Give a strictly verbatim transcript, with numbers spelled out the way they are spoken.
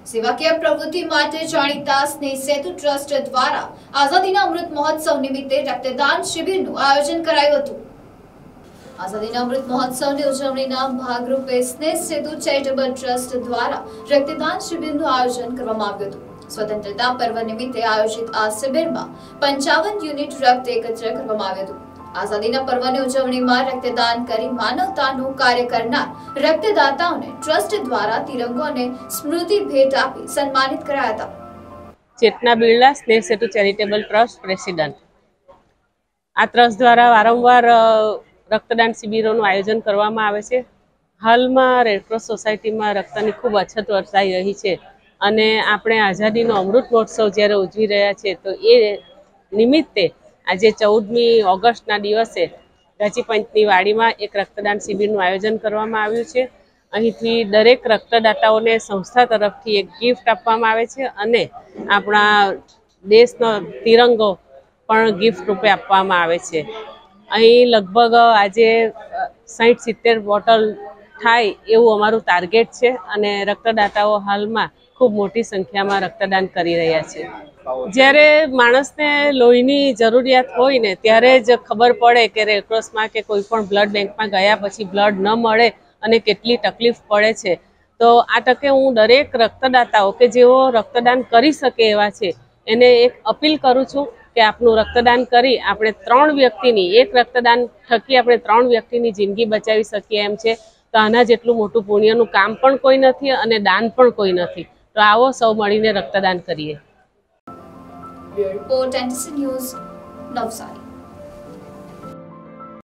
સેવાકીય પ્રવૃત્તિ માટે જાણીતા સ્નેહ સેતુ ટ્રસ્ટ દ્વારા આઝાદીના અમૃત મહોત્સવ નિમિત્તે રક્તદાન શિબિરનું આયોજન કરાયું હતું। આઝાદીના અમૃત મહોત્સવની ઉજવણીના ભાગરૂપે સ્નેહ સેતુ ચેરિટેબલ ટ્રસ્ટ દ્વારા રક્તદાન શિબિરનું આયોજન કરવામાં આવ્યું હતું। સ્વતંત્રતા પર્વ નિમિત્તે આયોજિત આ શિબિરમાં પંચાવન યુનિટ રક્ત એકત્ર કરવામાં આવ્યું હતું। આઝાદીના પર્વની ઉજવણીમાં રક્તદાન કરી માનવતાનું કાર્ય કરનાર રક્તદાતાઓને ટ્રસ્ટ દ્વારા તિરંગો અને સ્મૃતિ ભેટ આપી સન્માનિત કરાયા હતા। Chetna Birla Sneh Setu charitable trust president. આ ટ્રસ્ટ દ્વારા વારંવાર રક્તદાન શિબિરોનું આયોજન કરવામાં આવે છે। હાલમાં રેડક્રોસ સોસાયટીમાં રક્તની ખૂબ અછત વર્તાઈ રહી છે અને આપણે આઝાદીનો અમૃત મહોત્સવ જ્યારે ઉજવી રહ્યા છીએ તો એ નિમિત્તે આજે ચૌદમી ઓગસ્ટના દિવસે ગાચીપંચની વાડીમાં એક રક્તદાન શિબિરનું આયોજન કરવામાં આવ્યું છે। અહીંથી દરેક રક્તદાતાઓને સંસ્થા તરફથી એક ગિફ્ટ આપવામાં આવે છે અને આપણા દેશનો તિરંગો પણ ગિફ્ટ રૂપે આપવામાં આવે છે। અહીં લગભગ આજે સાઠ સિત્તેર બોટલ થાય એવું અમારું ટાર્ગેટ છે અને રક્તદાતાઓ હાલમાં ખૂબ મોટી સંખ્યામાં રક્તદાન કરી રહ્યા છે। જ્યારે માણસને લોહીની જરૂરિયાત હોય ને ત્યારે જ ખબર પડે કે રેડક્રોસમાં કે કોઈ પણ બ્લડ બેંકમાં ગયા પછી બ્લડ ન મળે અને કેટલી તકલીફ પડે છે। તો આ તકે હું દરેક રક્તદાતાઓ કે જેઓ રક્તદાન કરી શકે એવા છે એને એક અપીલ કરું છું કે આપનું રક્તદાન કરી આપણે ત્રણ વ્યક્તિની એક રક્તદાન થકી આપણે ત્રણ વ્યક્તિની જિંદગી બચાવી શકીએ એમ છે। તો આના જેટલું મોટું પુણ્યનું કામ પણ કોઈ નથી અને દાન પણ કોઈ નથી। તો આવો સૌ મળીને રક્તદાન કરીએ। Report NTC news Navsari.